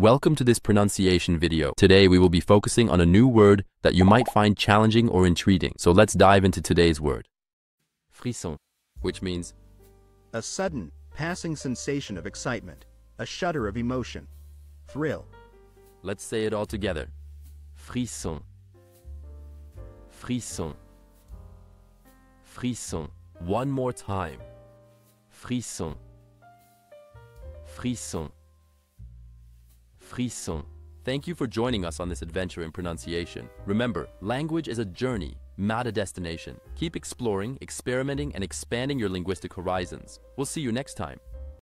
Welcome to this pronunciation video. Today we will be focusing on a new word that you might find challenging or intriguing. So let's dive into today's word. Frisson, which means a sudden, passing sensation of excitement, a shudder of emotion, thrill. Let's say it all together. Frisson. Frisson. Frisson. One more time. Frisson. Frisson. Frisson. Thank you for joining us on this adventure in pronunciation. Remember, language is a journey, not a destination. Keep exploring, experimenting, and expanding your linguistic horizons. We'll see you next time.